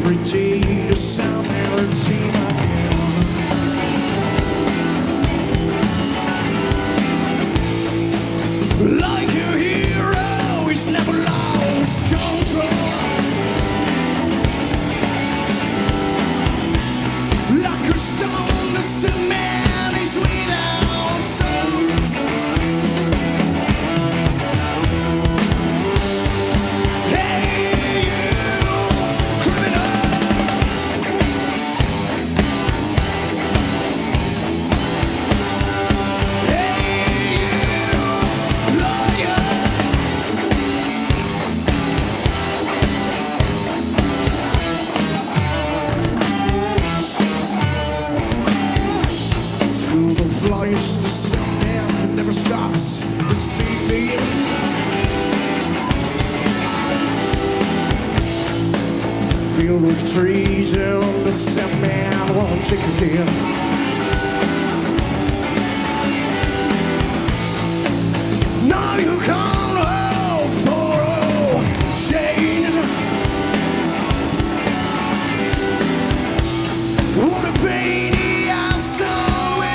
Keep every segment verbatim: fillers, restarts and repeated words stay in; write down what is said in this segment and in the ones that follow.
every day the sound melody like a hero, he's never lost control. Like a stone, that's a man, he's without soul. Hey, you criminal. Flies the sun never stops deceiving. Filled with treasure, the Subman won't take a deal. Now you can't hope for a change. What a pain he has done.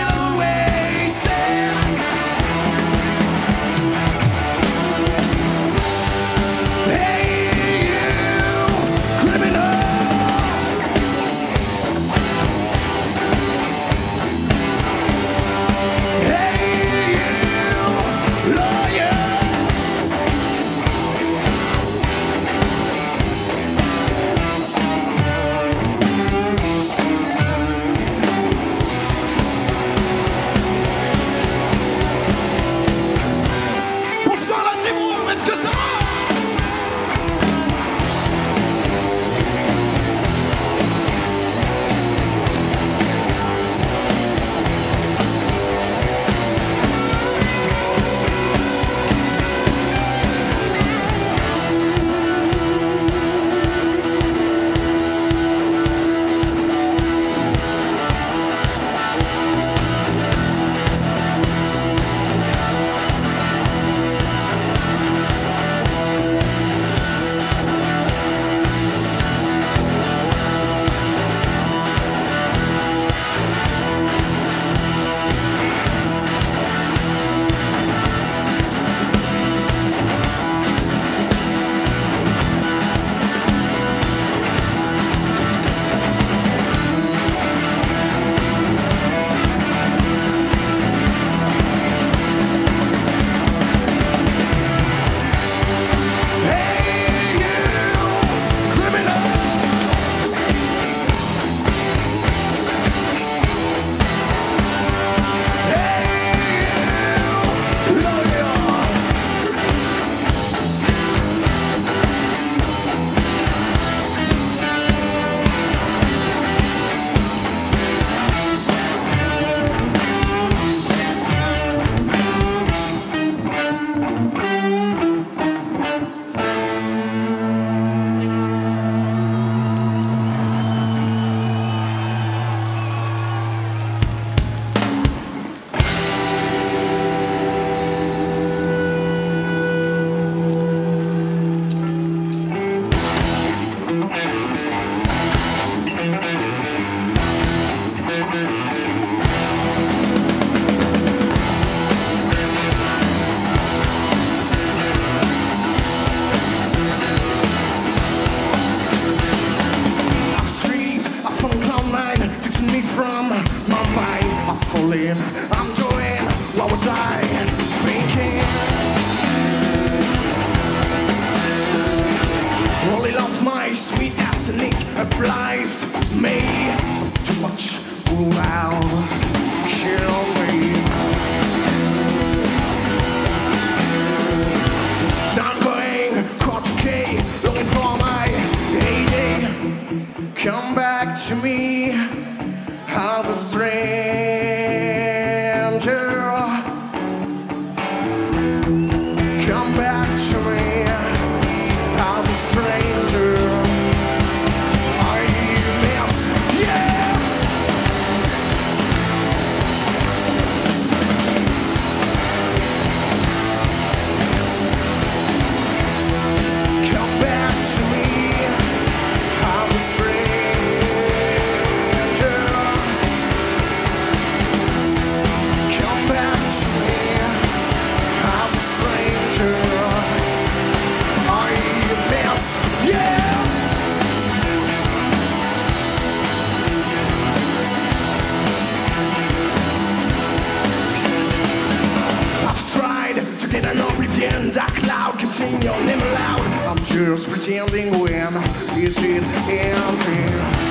I'm doing, what was I thinking? Only love my sweet arsenic applied me. So too much will kill me. I'm going caught decay, looking for my heyday. Come back to me as a stranger. Come back to me as a stranger. I miss, yeah. Come back to me as a stranger. saying your name aloud. I'm just pretending when is it ending?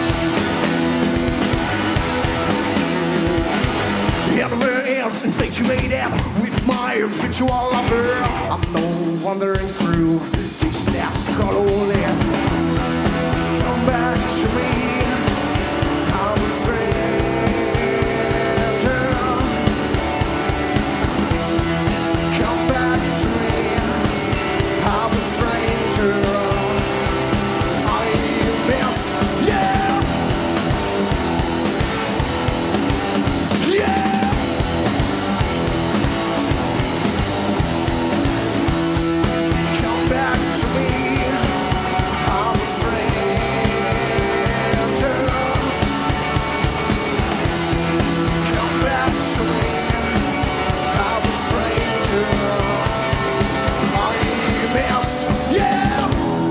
Everywhere else infatuated with my virtual lover. I'm no wandering through this last hollow life. Come back to me, I'm a stranger. Come back to me, I'm a stranger. I miss, yeah, yeah. Back to me, I'm a stranger. Come back to me, I'm a stranger. I miss, yeah.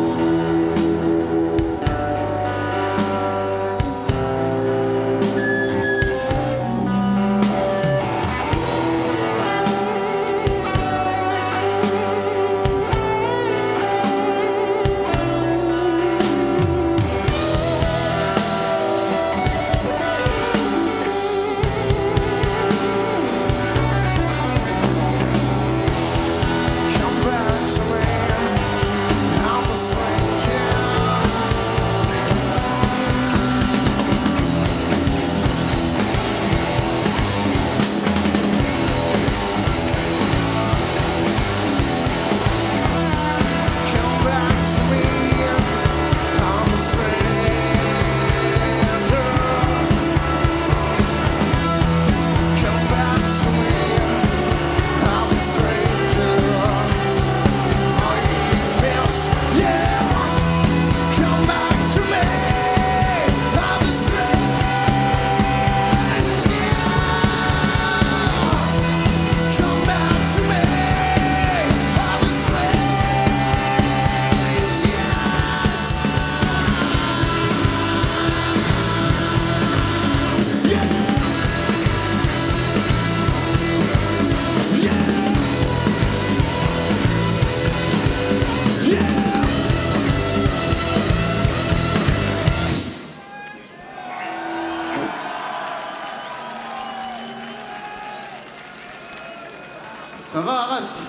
Ça va, Arras?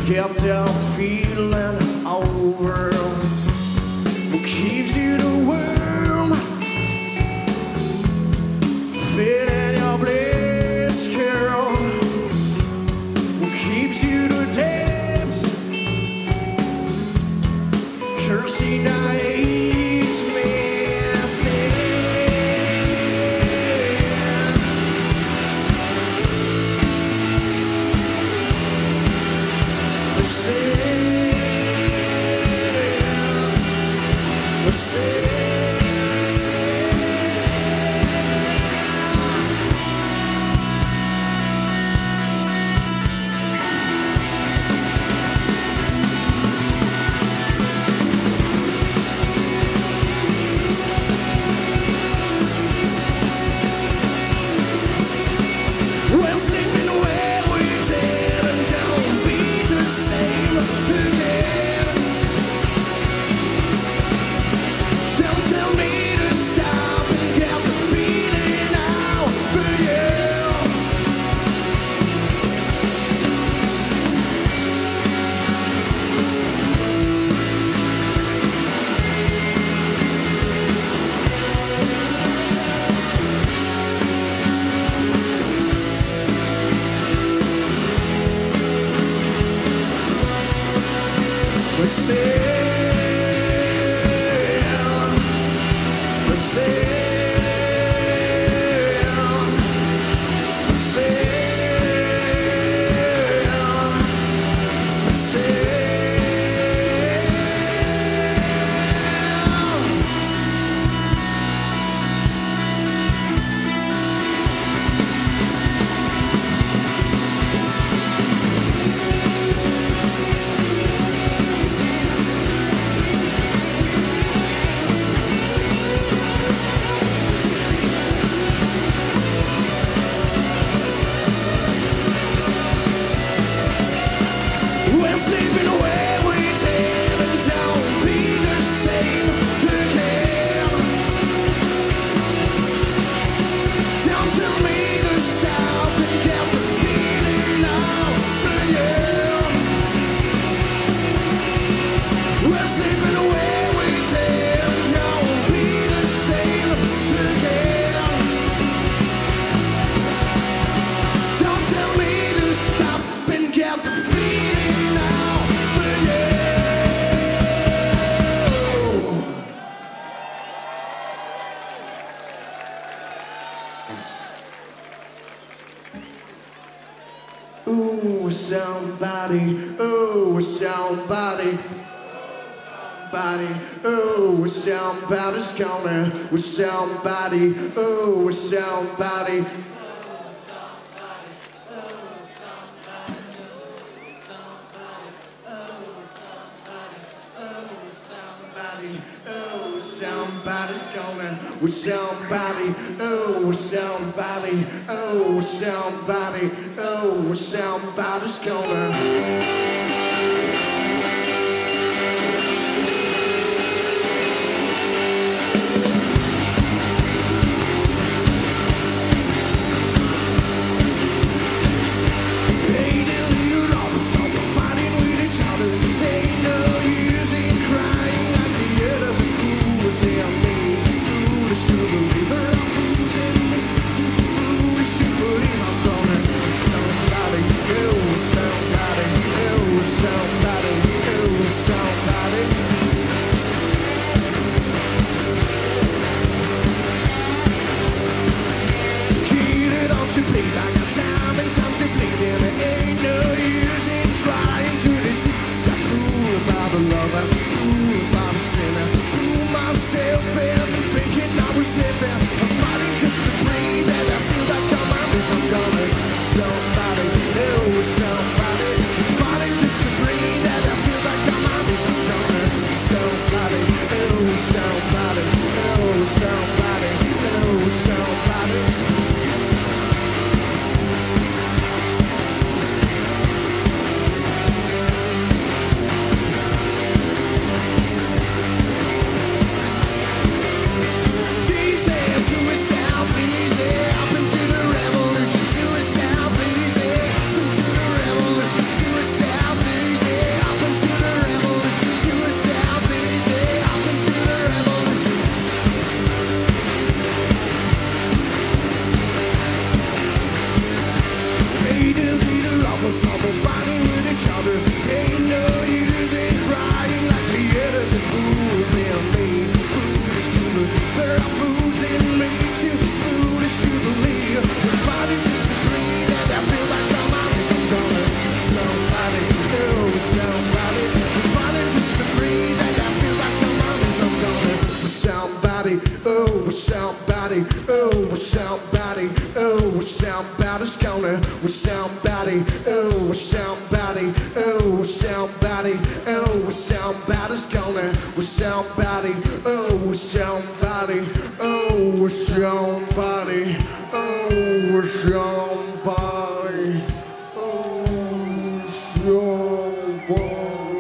get that feeling over. What keeps you the worm? Fit in your bliss, girl. What keeps you the depths? Cursing nights missing. Ooh, somebody, ooh, somebody, somebody, ooh, somebody's gonna, with somebody, ooh, somebody. Somebody's gonna, with somebody, oh, somebody, oh, somebody, oh, somebody's gonna. Somebody, oh, somebody, oh, somebody, oh, with somebody, oh, with somebody's gonna, with somebody, oh, with somebody, oh, with somebody, oh, with somebody's gonna, with somebody, oh, with somebody, oh, with somebody, oh, with somebody, oh, with somebody.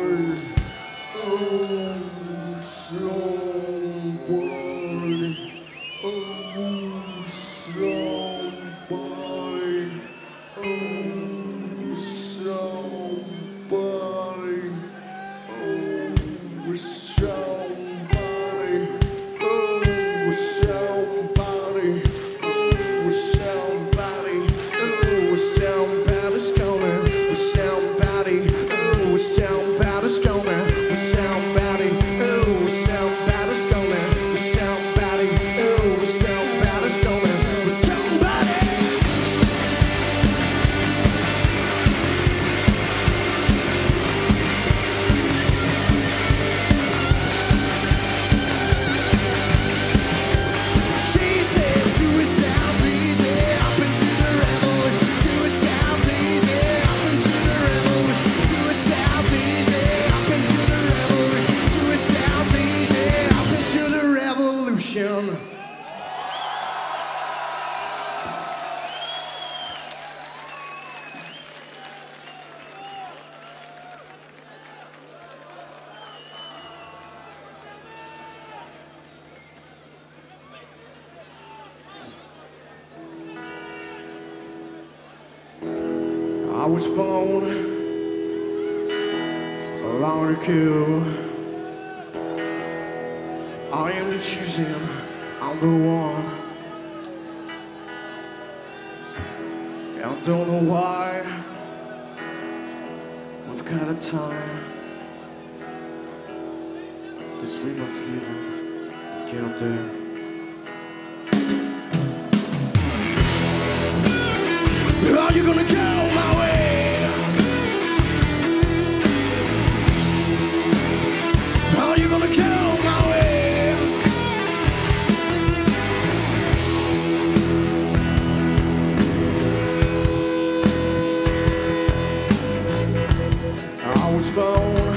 I was born long ago. I am the choosing, I'm the one. I don't know why we've got a time. This we must leave him, get up there. Are you gonna go my way? Are you gonna go my way? I was born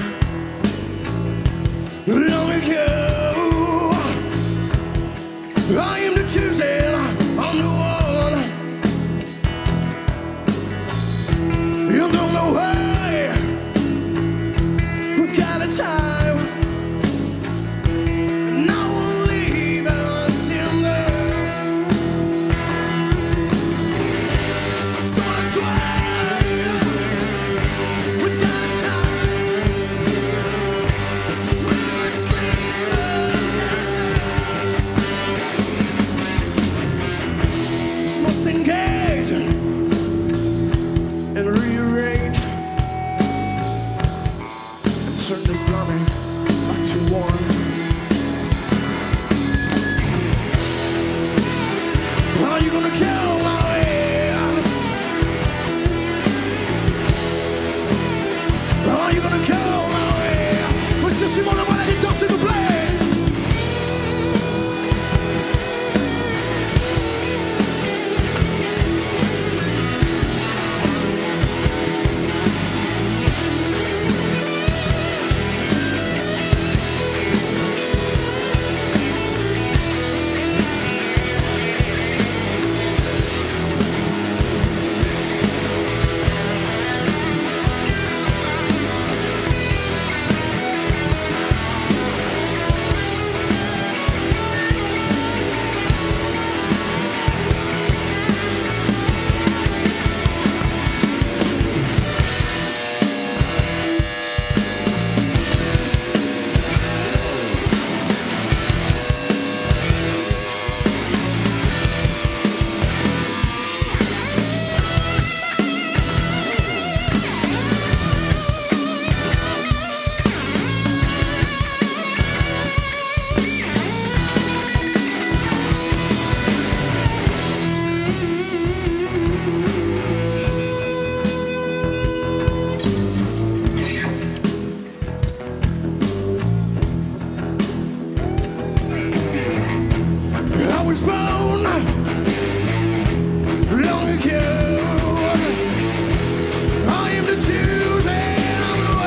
long ago. I am the choosing, I'm the one. You don't know why we've got a time, and I won't leave until then. So that's why we've got a time. So let's leave. This must engage and rearrange and turn this planet back to one. Are you gonna kill my way? Are you gonna kill my way? Pues yo soy mono para que todos se play. was born long ago. I am the chosen of the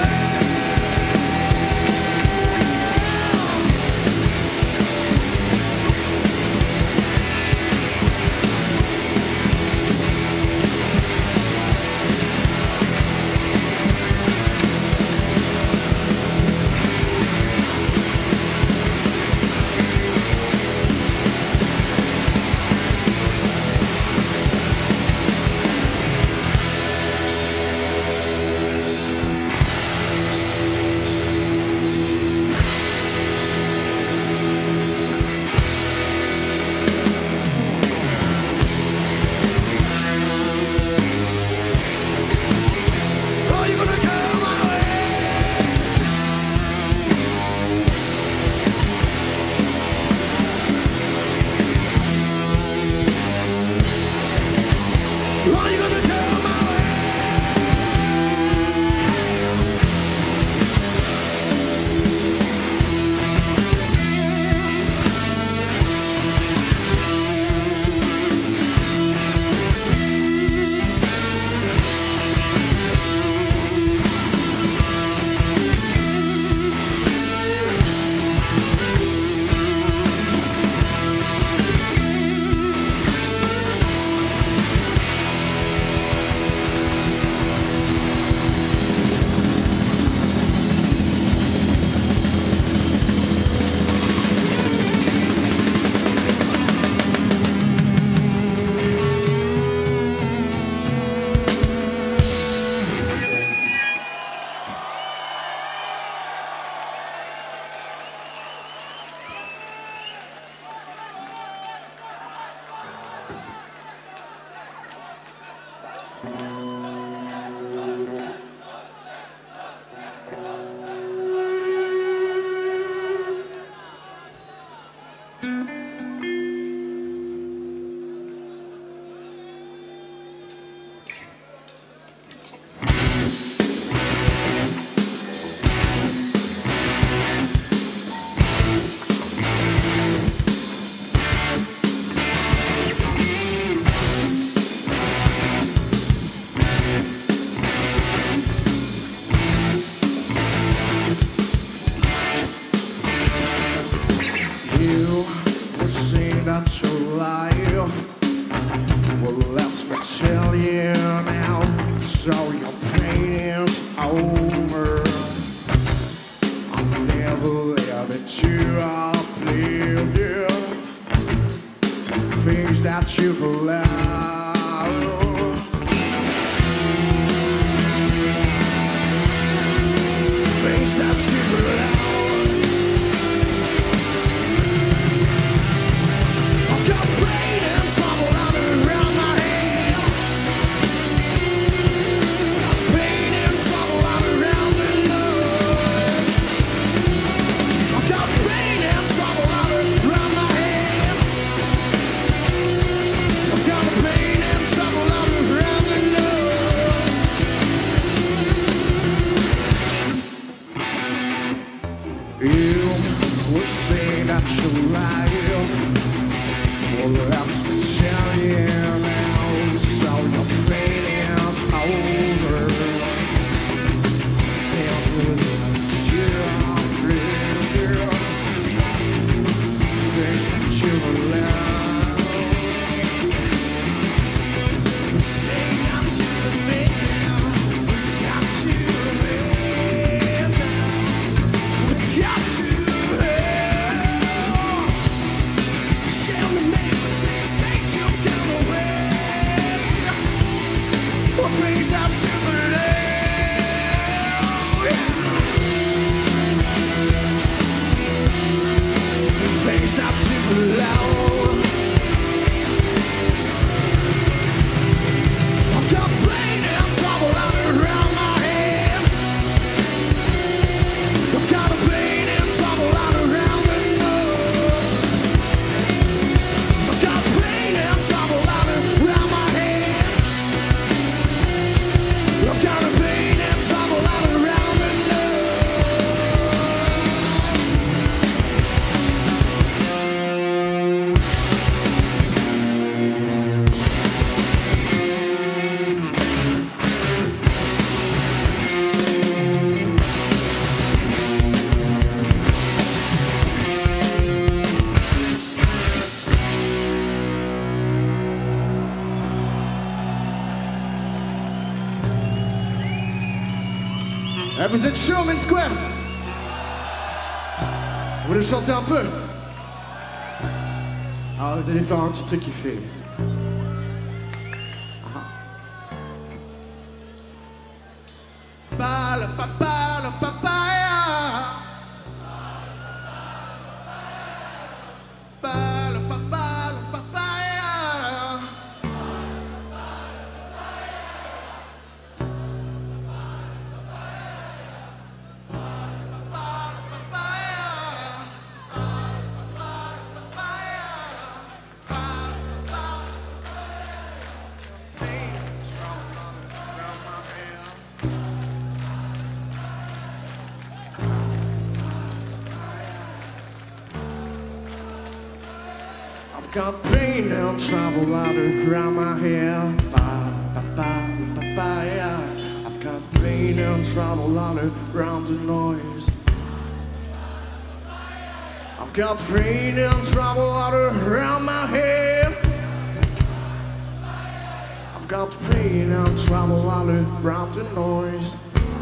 Stand the man with his face, you'll get away. vous êtes chaud, Main Square? Vous voulez chanter un peu? Ah, vous allez faire un petit truc qui fait... Ah. Ba, la, pa, pa, la, pa, pa, ya. Ba, la, pa, pa, la, pa, pa, ya. I've got pain and trouble out around my hair. Ba, ba, ba, ba, ba, yeah. I've got pain and trouble out around the noise. I've got pain and trouble out around my head. I've got pain and trouble out around the noise.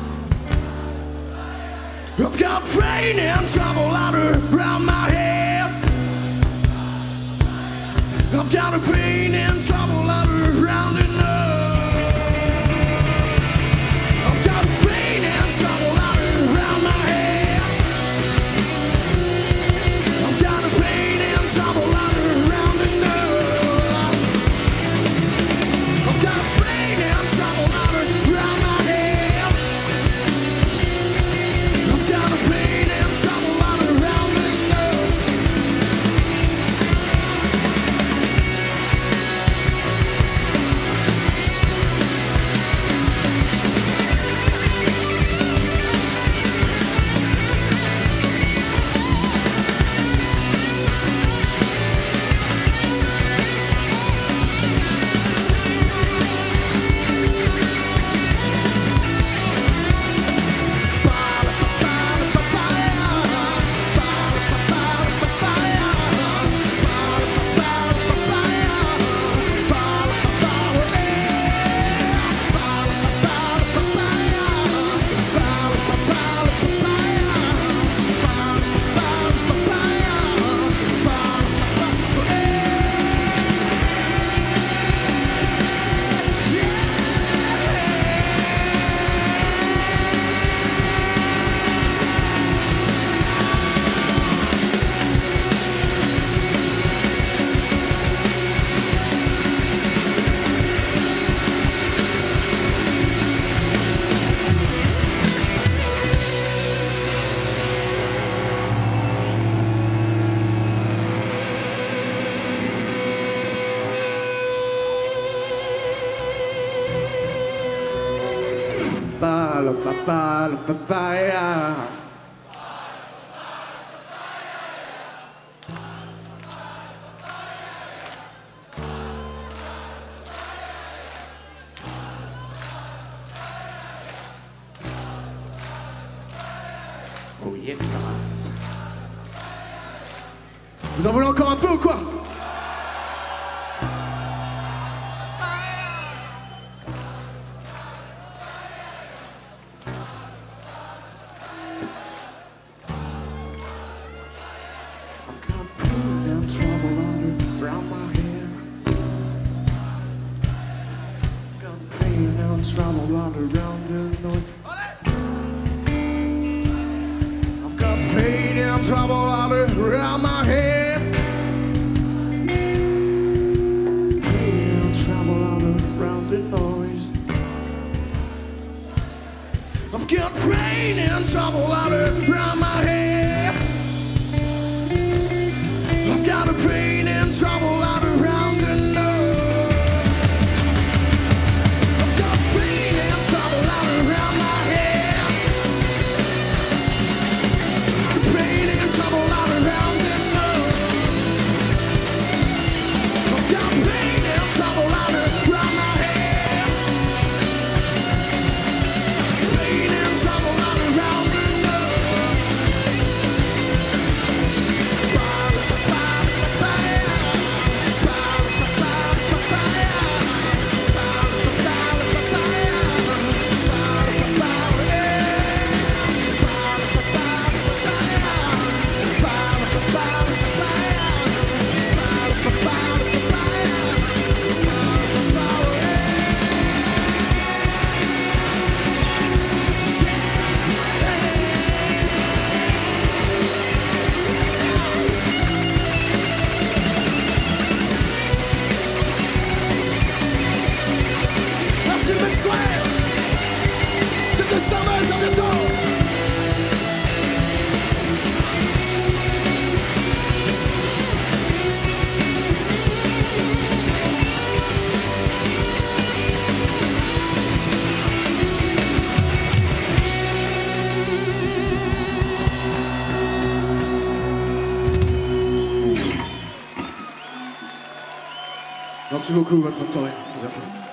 I've got pain and trouble out around my head. I've got a pain and trouble out around the nose. I've got pain and trouble out around my head. I've got a pain and trouble out around the nose. I've got pain and trouble out around my head. I've got a pain and trouble out around the nose. Papaya. Oh yes, Arras. Vous en voulez encore un peu ou quoi? Merci beaucoup, bonne fin de soirée. À bientôt.